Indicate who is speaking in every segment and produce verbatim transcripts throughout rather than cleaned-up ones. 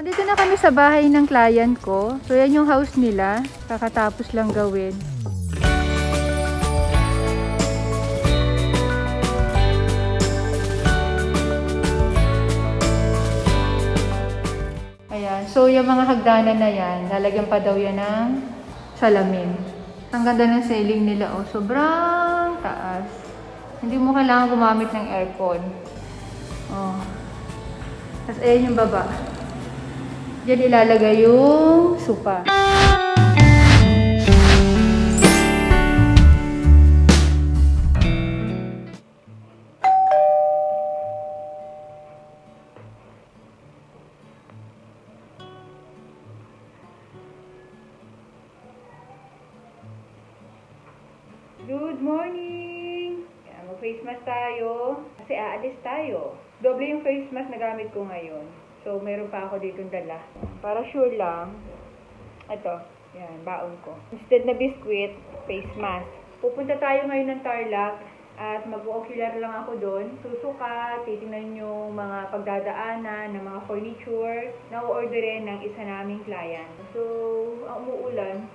Speaker 1: Andito na kami sa bahay ng client ko. So yan yung house nila. Kakatapos lang gawin. Ayan. So yung mga hagdanan na yan, lalagyan pa daw yan ng salamin. Ang ganda ng ceiling nila. Oh, sobrang taas. Hindi mo kailangan gumamit ng aircon. Oh. Tapos ayan yung baba. Diyan ilalagay yung sopa. Good morning! Mag-face mask tayo. Kasi aalis tayo. Doble yung face mask na gamit ko ngayon. So, meron pa ako ditong dala. Para sure lang. Ito. Yan, baon ko. Instead na biscuit, face mask. Pupunta tayo ngayon ng Tarlac. At mag-ocular lang ako doon. Susukat, titingnan yung mga pagdadaanan ng mga furniture na u-orderin ng isa naming client. So, ang umuulan.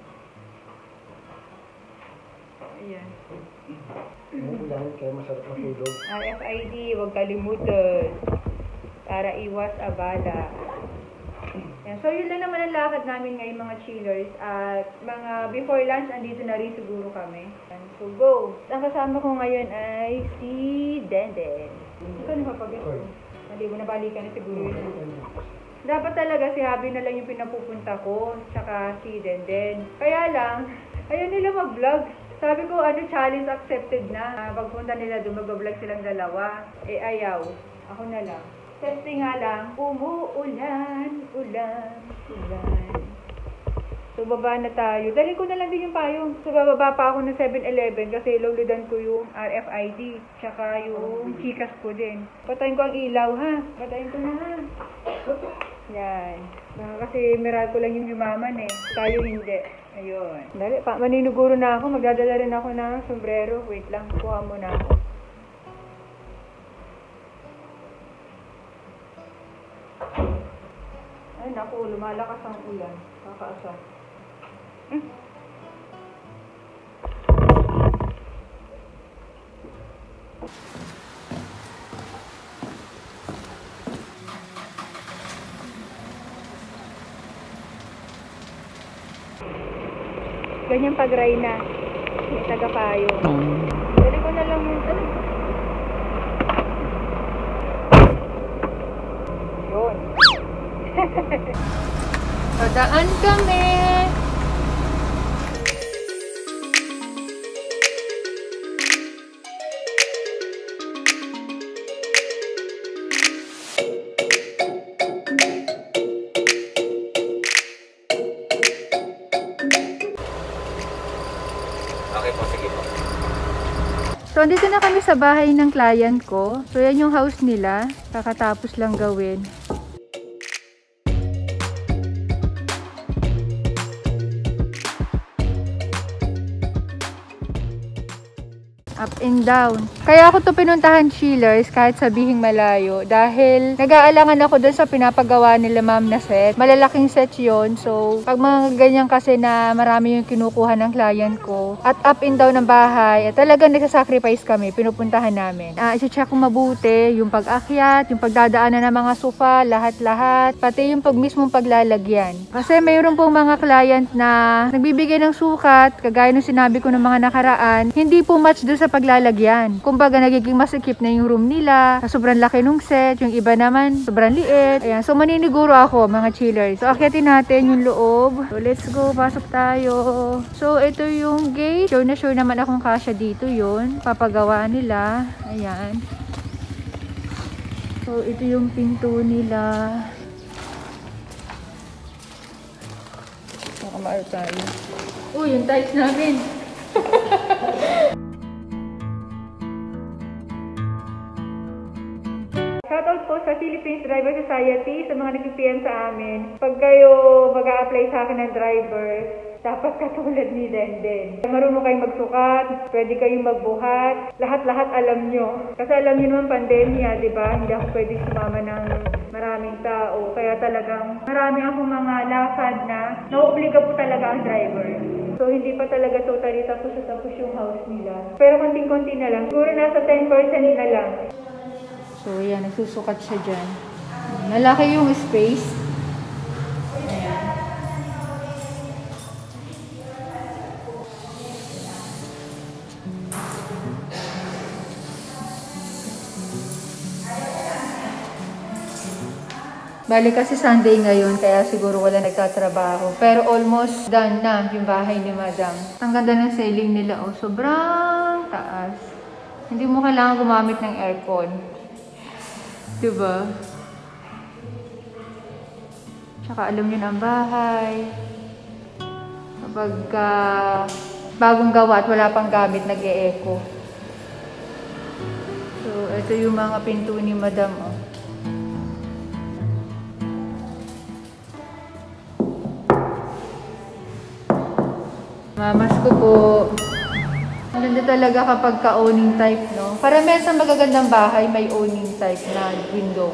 Speaker 1: Ayan.
Speaker 2: Umuulan, kaya masarap matulog.
Speaker 1: R F I D, huwag kalimutan. Para iwas abala. Ayan. So, yun lang naman ang lakad namin ngayon mga chillers. At mga before lunch, andito na rin siguro kami. Ayan. So, go! Ang kasama ko ngayon ay si Denden. Ikaw na papagat ko. Hindi mo nabalikan na siguro yun. Dapat talaga si Habi na lang yung pinapupunta ko. Tsaka si Denden. Kaya lang, ayaw nila mag-vlog. Sabi ko, ano, challenge accepted na. Pagpunta nila doon, mag-vlog silang dalawa. Eh, ayaw. Ako na lang. Testing nga lang, umuulan, ulan, ulan. So, baba na tayo. Dali ko na lang din yung payong. So, bababa pa ako ng seven eleven kasi luludan ko yung R F I D. Tsaka yung chikas ko din. Patayin ko ang ilaw, ha? Patayin ko na, ha? Yan. Kasi meral ko lang yung yumaman, eh. Tayo hindi. Ayun. Dali, pa, maninuguro na ako. Magdadala rin ako ng sombrero. Wait lang, kuha mo na ako. Ay, naku, lumalakas ang ulan. Kakaasa. Hmm. Ganyan pag-dry na. May taga-payo. Dali ko na lang yung... Ano? Yun. Padaan kami!
Speaker 2: Okay po, sige po.
Speaker 1: So, andito na kami sa bahay ng client ko. So, yan yung house nila. Kakatapos lang gawin. Up and down. Kaya ako to pinuntahan, chillers, kahit sabihing malayo. Dahil nag-aalangan ako doon sa pinapagawa nila ma'am na set. Malalaking set yun. So, pag mga ganyan kasi na marami yung kinukuha ng client ko. At up and down ng bahay. At talagang nagsasacrifice kami. Pinupuntahan namin. Uh, isa-check ko mabuti. Yung pag-akyat, yung pagdadaanan ng mga sofa, lahat-lahat. Pati yung pag mismong paglalagyan. Kasi mayroon pong mga client na nagbibigay ng sukat. Kagaya nung sinabi ko ng mga nakaraan. Hindi po match doon sa paglalagyan. Kumbaga, nagiging masikip na yung room nila. Sobrang laki nung set. Yung iba naman, sobrang liit. Ayan. So, maniniguro ako, mga chillers. So, akyatin natin yung loob. So, let's go. Pasok tayo. So, ito yung gate. Sure na sure naman akong kasya dito yun. Papagawa nila. Ayan. So, ito yung pinto nila. Baka maalo tayo. Uy, yung tiles namin. Shoutout po sa Philippines Driver Society, sa mga nag-P M sa amin. Pag kayo mag-a-apply sa akin ng driver, dapat katulad ni Denden. Marunong kayong magsukat, pwede kayong magbuhat, lahat-lahat alam nyo. Kasi alam nyo naman pandemya, di ba? Hindi ako pwede sumama ng maraming tao. Kaya talagang marami akong mga lakad na nauobliga po talaga ang driver. So, hindi pa talaga totally tapos sa tapos yung house nila. Pero konting-konti na lang. Siguro nasa ten percent na lang. So, yan. Nagsusukat siya dyan. Malaki yung space. Ayan. Bali kasi Sunday ngayon, kaya siguro wala nagtatrabaho. Pero almost done na yung bahay ni Madam. Ang ganda ng ceiling nila, oh. Sobrang taas. Hindi mo kailangan gumamit ng aircon. Diba? Tsaka alam nyo na ang bahay. Kapag uh, bagong gawa at wala pang gamit, nag-e-echo. So, ito yung mga pinto ni Madam, oh. Mamas ko po. Ang ganda talaga kapag ka-owning type, no? Karamihan sa magagandang bahay, may owning type na window.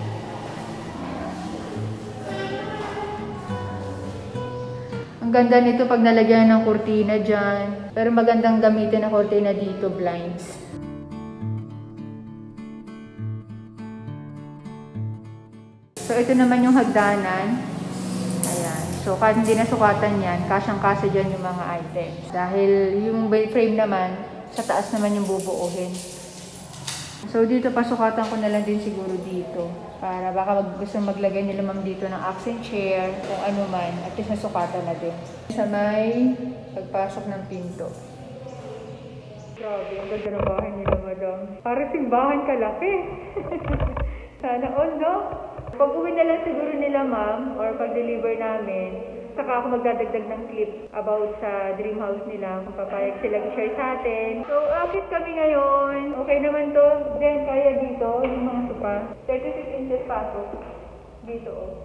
Speaker 1: Ang ganda nito pag nalagyan ng kurtina dyan. Pero magandang gamitin na kurtina dito, blinds. So, ito naman yung hagdanan. Ayan. So, kahit hindi nasukatan yan, kasyang-kasya dyan yung mga items. Dahil yung frame naman, sa taas naman yung bubuuhin. So, dito, pasukatan ko na lang din siguro dito. Para baka mag gusto maglagay nila ma'am dito ng accent chair, kung ano man, at least nasukatan na din. Sa may pagpasok ng pinto. Grabe, ang ganda ng bahay nila, Madam. Para simbahan kalaki. Sana all, no? Pag uwi na lang siguro nila ma'am, or pag-deliver namin, saka ako magdadagdag ng clip about sa dream house nila, kung papayag sila i-share sa atin. So, akit kami ngayon. Okay naman to. Then, kaya dito, yung mga sopa. thirty-six inches pasok. Dito, oh.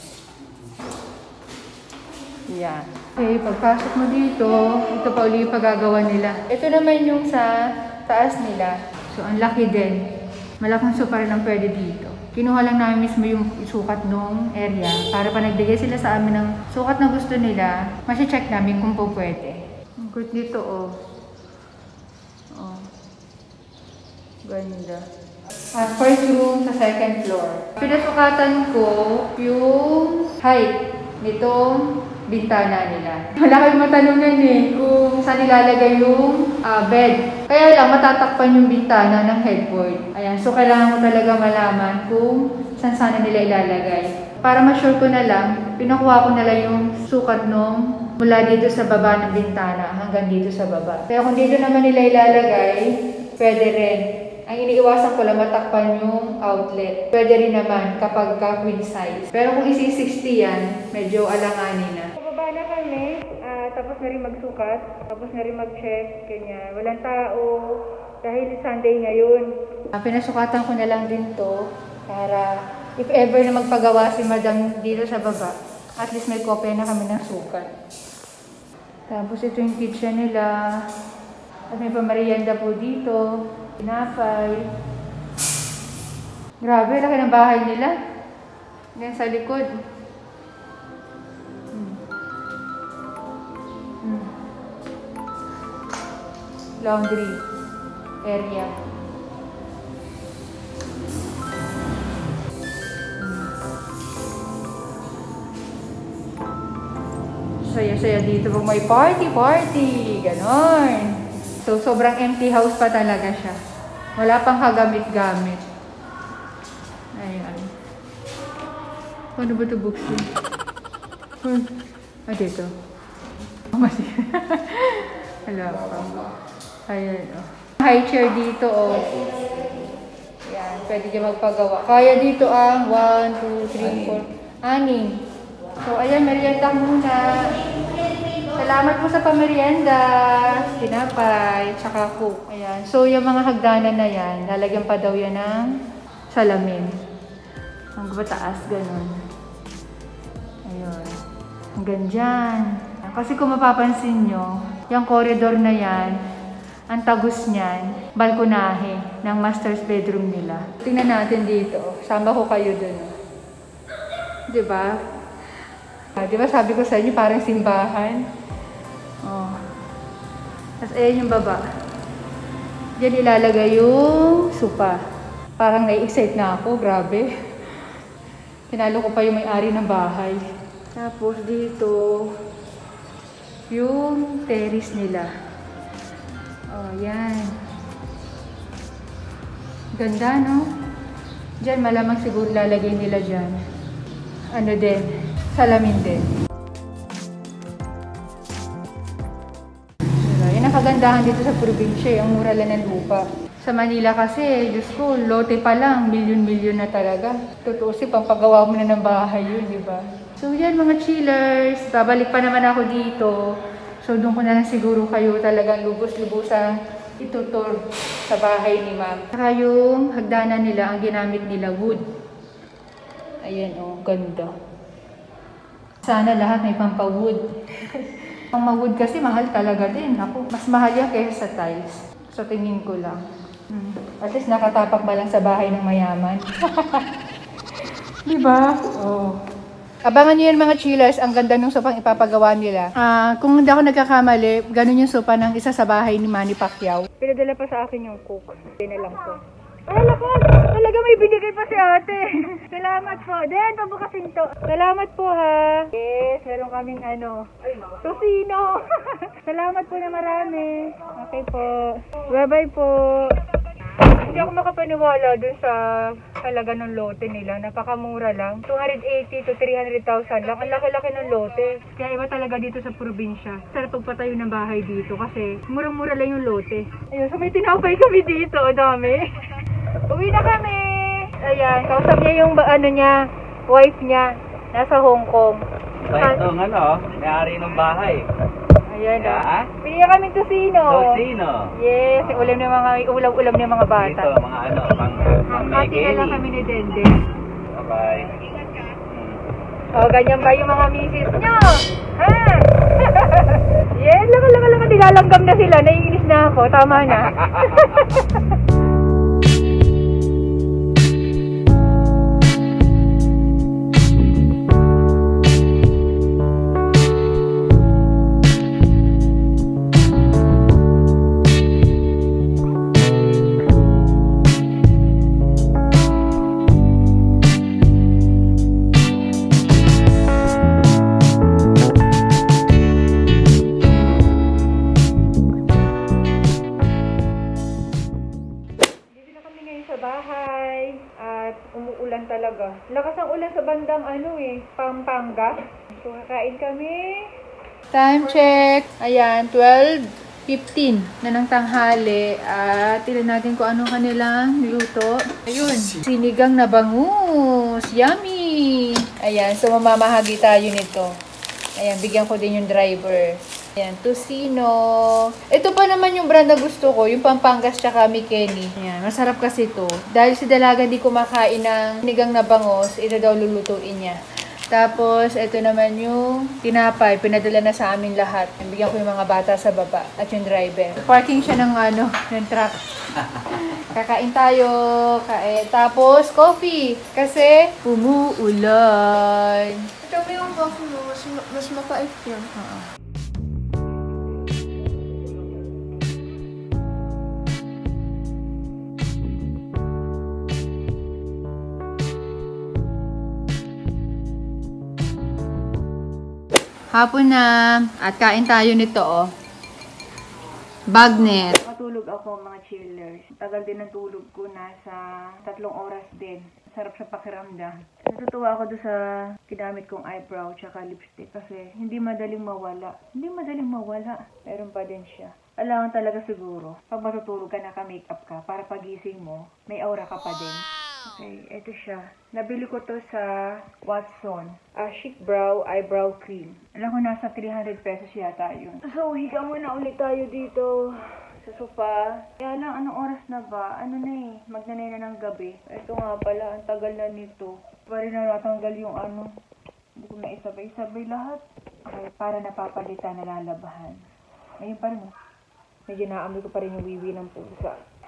Speaker 1: Yan. Okay, pagpasok mo dito, ito pa uli yung pagagawa nila. Ito naman yung sa taas nila. So, ang laki din. Malaking sopa rin ang pwede dito. Kinuha lang namin mismo yung sukat nung area para pa nagbigay sila sa amin ng sukat na gusto nila, masya-check namin kung po pwede. Ang good dito, oh. Oh. Ganda. At first room sa second floor. Pinasukatan ko yung height nitong bintana nila. Wala kayong matanungan eh kung saan nilalagay yung uh, bed. Kaya lang matatakpan yung bintana ng headboard. Ayan, so kailangan ko talaga malaman kung saan sana nila ilalagay. Para ma-sure ko na lang, pinakuha ko na lang yung sukat nung mula dito sa baba ng bintana hanggang dito sa baba. Kaya kung dito naman nila ilalagay, pwede rin. Ang iniiwasan ko lang matakpan yung outlet. Pwede rin naman kapag ka queen size. Pero kung isi sixty yan, medyo alanganin na. Pababa na kami, uh, tapos na rin magsukat, tapos na rin mag-check, ganyan. Walang tao, dahil Sunday ngayon. Uh, pinasukatan ko na lang din to para if ever na magpagawa si Madam dito sa baba, at least may kopya na kami ng sukat. Tapos ito yung kitchen nila. At may pamarienda po dito. Pinapay. Grabe, laki ng bahay nila. Yan sa likod. Hmm. Hmm. Laundry area. Saya-saya dito pag may party-party. Ganon. So, sobrang empty house pa talaga siya. Wala pang kagamit-gamit. Ayan. Paano ba ito buksin? Ah, dito. Oh, mali. Wala pa. Ayan, oh. High chair dito, oh. Ayan, pwede niya magpagawa. Kaya dito ang one, two, three, four, anim. So, ayan, merienda muna. Salamat po sa pamerienda, tinapay, tsaka cook. Ayan. So, yung mga hagdanan na yan, lalagyan pa daw yan ng salamin. Ang bataas, ganun. Ayun. Hanggang dyan. Kasi kung mapapansin nyo, yung corridor na yan, ang tagus niyan, balkonahe ng master's bedroom nila. Tingnan natin dito. Sama ko kayo dun. Diba? Ah, diba sabi ko sa inyo, parang simbahan. Oh. Tapos ayan yung baba. Diyan ilalagay yung sopa. Parang nai-excite na ako, grabe. Tinalo ko pa yung may-ari ng bahay. Tapos dito, yung terrace nila. Oh, yan. Ganda, no? Diyan, malamang siguro lalagay nila dyan. Ano din, salamin din. Diba? Yan ang kagandahan dito sa probinsya, ang mura lang ng lupa. Sa Manila kasi, Diyos ko, lote pa lang, milyon-milyon na talaga. Tutusin, pampagawa mo na ng bahay yun, di ba? So yan mga chillers, babalik pa naman ako dito. So doon ko na lang siguro kayo talagang lubos-lubosang itutur sa bahay ni ma'am. Saka yung hagdanan nila, ang ginamit nila, wood. Ayan o, oh, ganda. Sana lahat may pampawood. Pang-wood kasi mahal talaga din. Ako, mas mahal yan kaysa sa tiles. So tingin ko lang. Hmm. At least nakatapak ba lang sa bahay ng mayaman. Diba? Oh. Abangan nyo yan mga chillers, ang ganda ng sopang ipapagawa nila. Uh, kung hindi ako nagkakamali, ganun yung sopa ng isa sa bahay ni Manny Pacquiao. Pinadala pa sa akin yung cook. Hindi na lang po. Ay, lakad! Talaga may binigay pa si ate. Salamat po. Den, pabukasin to. Salamat po ha. Yes, meron kaming ano, tosino. Salamat po na marami. Okay po. Bye-bye po. Hindi ako makapaniwala dun sa halaga ng lote nila. Napakamura lang. two eighty to three hundred thousand lang. Ang laki-laki ng lote. Kaya iba talaga dito sa probinsya. Sarap pagpatayo ng bahay dito kasi murang-mura lang yung lote. Ayun, so may tinapay kami dito. O dami. Uwi na kami. Ayan, kausap niya yung ano niya, wife niya. Nasa Hong Kong.
Speaker 3: Sa itong ano, may-ari ng bahay.
Speaker 1: Ayan o.
Speaker 3: Yeah.
Speaker 1: Pinili kami tosino.
Speaker 3: Tosino.
Speaker 1: Yes, ulam ng mga ulam-ulam ng mga bata.
Speaker 3: Dito, mga ano, pang pang
Speaker 1: Hati na lang kami ni Dende.
Speaker 3: Bye-bye.
Speaker 1: Hmm. O, ganyan ba yung mga misis nyo? Ha? Yes, laka-laka-laka. Nilalanggam na sila. Naiinis na ako. Tama na. Talaga. Lakas ang ulan sa bandang ano eh, Pampanga. So, kakain kami. Time check. Ayan, twelve fifteen na ng tanghali. At tignan natin kung ano kanilang niluto. Ayun, sinigang na bangus. Yummy! Ayan, so mamamahagi tayo nito. Ayan, bigyan ko din yung driver. Ayan, tosino. Ito pa naman yung brand na gusto ko, yung Pampangas tsaka Mikeni. Ayan, masarap kasi ito. Dahil si Dalaga di kumakain ng sinigang na bangus, ito daw lulutuin niya. Tapos, ito naman yung tinapay. Pinadala na sa amin lahat. Bigyan ko yung mga bata sa baba at yung driver. Parking siya ng ano, ng truck. Kakain tayo. Kain. Tapos, coffee. Kasi, umuulan.
Speaker 4: Ito mo yung coffee mo, mas, mas mapait yun.
Speaker 1: Oo. Hapon na at kain tayo nito oh. Bagnet. Matulog ako mga chillers. Tagal din ng tulog ko, nasa tatlong oras din. Sarap sa pakiramdam. Natutuwa ako doon sa ginamit kong eyebrow tsaka lipstick kasi hindi madaling mawala. Hindi madaling mawala. Meron pa din siya. Alangan talaga siguro. Pag matutulog ka, naka-makeup ka, para pagising mo, may aura ka pa din. Okay, ito siya. Nabili ko to sa Watson. Uh, Chic Brow Eyebrow Cream. Alam ko nasa three hundred pesos yata yun. So, higa muna ulit tayo dito sa sofa. Kaya lang, anong oras na ba? Ano na eh, magnanay na ng gabi. Ito nga pala, ang tagal na nito. Para na natanggal yung ano. Hindi ko na isabay-sabay lahat. Okay, para napapalitan, nalalabahan. Ayun pa rin oh. Medyo naamoy ko pa rin yung wiwi ng pusa.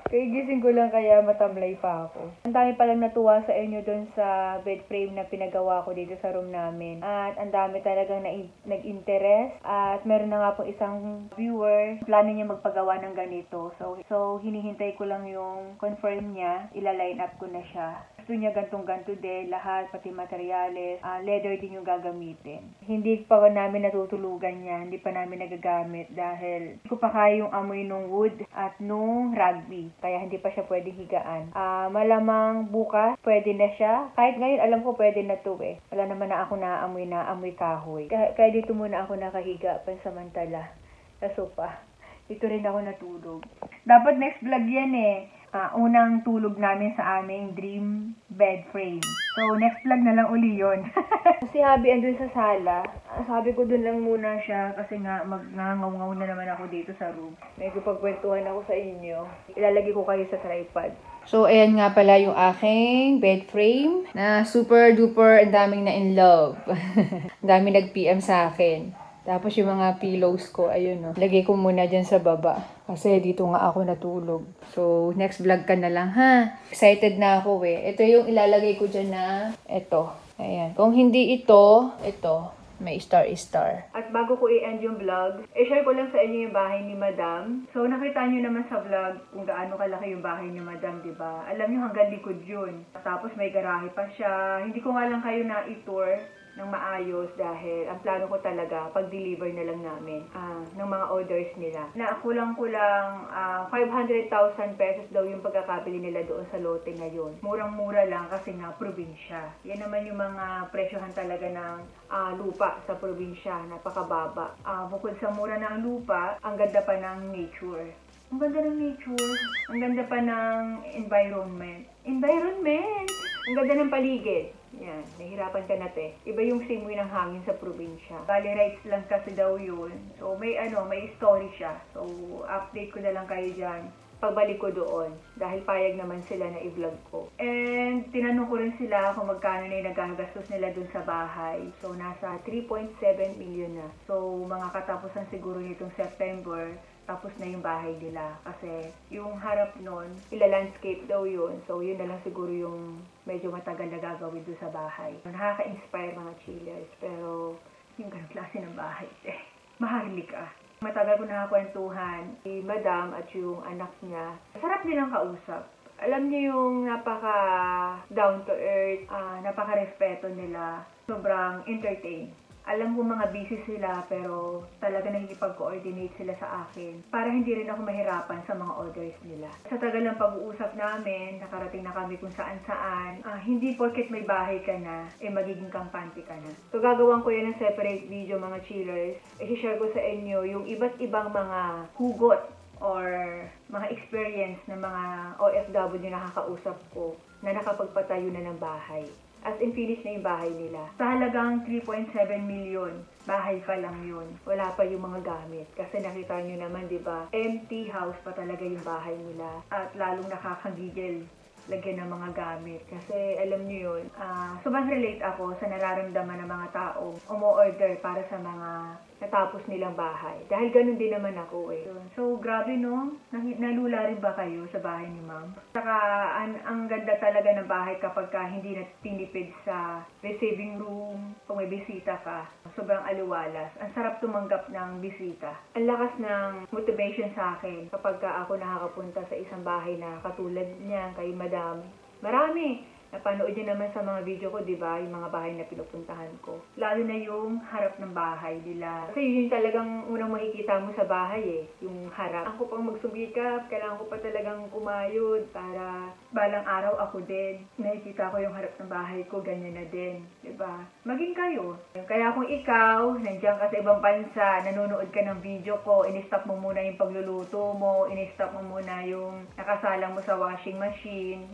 Speaker 1: Kagigising ko lang kaya matamlay pa ako. Ang dami palang natuwa sa inyo dun sa bed frame na pinagawa ko dito sa room namin. At ang dami talagang na nag-interest. At meron na nga pong isang viewer, plano niya magpagawa ng ganito. So, so hinihintay ko lang yung confirm niya. Ila-line up ko na siya. Gusto niya gantong-ganto din, lahat, pati materyales, uh, leather din yung gagamitin. Hindi pa namin natutulugan niya, hindi pa namin nagagamit dahil hindi ko pa kaya yung amoy nung wood at nung rugby. Kaya hindi pa siya pwedeng higaan. Uh, malamang bukas, pwede na siya. Kahit ngayon, alam ko pwede na to eh. Wala naman na ako naamoy na amoy kahoy. Kaya, kaya dito muna ako nakahiga pansamantala sa sofa. Dito rin ako natulog. Dapat next vlog yan eh. Uh, unang tulog namin sa aming dream bed frame. So, next vlog na lang uli yun. Si Habi andun sa sala. Sabi ko dun lang muna siya kasi nga magngangaw-ngaw na naman ako dito sa room. May pagkwentuhan ako sa inyo. Ilalagay ko kayo sa tripod. So, ayan nga pala yung aking bed frame na super duper ang daming na in love. Ang daming nag-P M sa akin. Tapos yung mga pillows ko, ayun no. Lagay ko muna dyan sa baba. Kasi dito nga ako natulog. So, next vlog ka na lang ha. Excited na ako eh. Ito yung ilalagay ko dyan na, ito. Ayan. Kung hindi ito, ito. May star-star. At bago ko i-end yung vlog, i-share ko lang sa inyo yung bahay ni Madam. So, nakita nyo naman sa vlog kung gaano kalaki yung bahay ni Madam, di ba? Alam nyo, hanggang likod yun. Tapos may garahe pa siya. Hindi ko nga lang kayo na i-tour ng maayos dahil ang plano ko talaga pag-deliver na lang namin uh, ng mga orders nila. Na kulang-kulang uh, five hundred thousand pesos daw yung pagkakabili nila doon sa lote ngayon. Murang-mura lang kasi nga probinsya. Yan naman yung mga presyohan talaga ng uh, lupa sa probinsya. Napakababa. Uh, bukod sa mura ng lupa, ang ganda pa ng nature. Ang ganda ng nature. Ang ganda pa ng environment. Environment! Ang ganda ng paligid. Yan, nahirapan ka na te. Iba yung simoy ng hangin sa probinsya. Valley rights lang kasi daw yun. So may ano, may story siya. So update ko na lang kayo dyan pagbalik ko doon. Dahil payag naman sila na i-vlog ko. And tinanong ko rin sila kung magkano na yung nagagastos nila dun sa bahay. So nasa three point seven million na. So mga katapusan siguro nitong September, tapos na yung bahay nila. Kasi yung harap nun, ila-landscape daw yun. So yun na lang siguro yung medyo matagal na gagawin doon sa bahay. Nakaka-inspire mga chillers. Pero yung ganong klase ng bahay, eh, maharlik ah. Matagal ko nakakwentuhan si Madam at yung anak niya. Sarap nilang kausap. Alam niyo yung napaka down to earth, uh, napaka-respeto nila. Sobrang entertain. Alam ko mga busy sila pero talaga nakikipag-coordinate sila sa akin para hindi rin ako mahirapan sa mga orders nila. Sa tagal ng pag-uusap namin, nakarating na kami kung saan-saan. Ah, hindi porket may bahay ka na, eh magiging kampante ka na. So gagawin ko yan ng separate video mga chillers. I-share ko sa inyo yung iba't ibang mga hugot or mga experience ng mga O F W na nakakausap ko na nakapagpatayo na ng bahay. As in, finish na yung bahay nila. Sa halagang three point seven million, bahay pa lang yun. Wala pa yung mga gamit. Kasi nakita nyo naman, di ba? Empty house pa talaga yung bahay nila. At lalong nakakagigil lagyan ng mga gamit. Kasi alam nyo yun, uh, sobrang relate ako sa nararamdaman ng mga taong umu-order para sa mga natapos nilang bahay. Dahil ganun din naman ako eh. So, grabe no? Nalula rin ba kayo sa bahay ni Ma'am? Saka, an ang ganda talaga ng bahay kapag ka hindi na tinipid sa receiving room, kung may bisita ka. Sobrang aliwalas. Ang sarap tumanggap ng bisita. Ang lakas ng motivation sa akin kapag ka ako nakakapunta sa isang bahay na katulad niya, kay Madam. Marami. Napanood niyo naman sa mga video ko, di ba? Yung mga bahay na pinupuntahan ko. Lalo na yung harap ng bahay nila. Kasi yun yung talagang unang makikita mo sa bahay eh. Yung harap. Ako pang magsumikap, kailangan ko pa talagang kumayod para balang araw ako din. Nakikita ko yung harap ng bahay ko, ganyan na din. Di ba? Maging kayo. Kaya kung ikaw, nandiyan ka sa ibang bansa, nanonood ka ng video ko, in-stop mo muna yung pagluluto mo, in-stop mo muna yung nakasalang mo sa washing machine.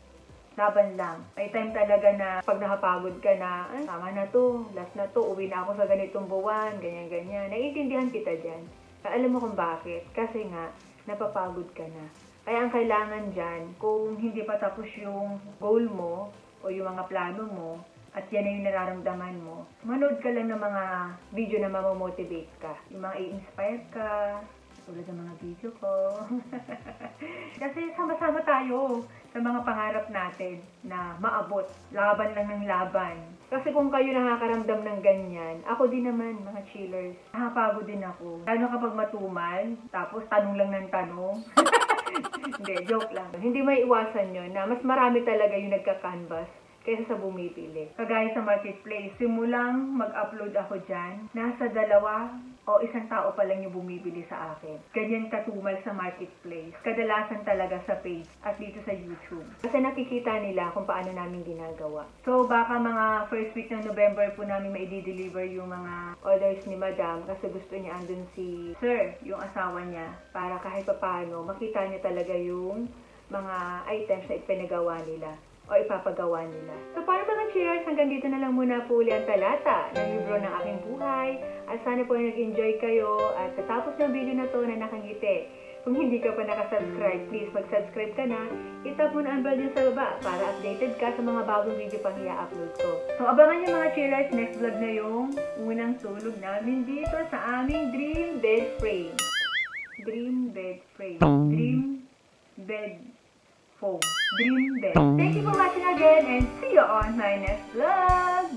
Speaker 1: Laban lang. May time talaga na pag nakapagod ka na, ah, tama na to, last na to, uwi na ako sa ganitong buwan, ganyan-ganyan. Naiintindihan kita dyan. Alam mo kung bakit? Kasi nga, napapagod ka na. Kaya ang kailangan dyan, kung hindi pa tapos yung goal mo, o yung mga plano mo, at yan na yung nararamdaman mo, manood ka lang ng mga video na mamomotivate ka. Yung mga i-inspire ka, tulad ng mga video ko. Kasi sama-sama tayo sa mga pangarap natin na maabot. Laban lang ng laban. Kasi kung kayo nakakaramdam ng ganyan, ako din naman, mga chillers, nakapagod din ako. Lalo kapag matumal, tapos tanong lang ng tanong. Hindi, joke lang. Hindi may iwasan yun na mas marami talaga yung nagka-canvas kaysa sa bumipili. Kagaya sa marketplace, simulang mag-upload ako dyan, nasa dalawa o isang tao pa lang yung bumibili sa akin. Ganyan katumal sa marketplace. Kadalasan talaga sa page at dito sa YouTube. Kasi nakikita nila kung paano namin ginagawa. So baka mga first week ng November po namin mai-deliver yung mga orders ni Madam kasi gusto niya andun si Sir, yung asawa niya, para kahit paano makita niya talaga yung mga items na ipinagawa nila o ipapagawa nila. So, para mga cheers, hanggang dito na lang muna po uli ang talata ng libro ng aking buhay. At sana po nag-enjoy kayo at katapos ng video na to na nakangiti. Kung hindi ka pa nakasubscribe, please mag-subscribe ka na. Itap mo na ang bell din sa baba para updated ka sa mga bagong video pang i-upload ko. So, abangan nyo mga cheers, next vlog na yung unang tulog namin dito sa aming dream bed frame. Dream bed frame. Dream bed foam. Dream bed. Thank you for watching again and see you on my next vlog!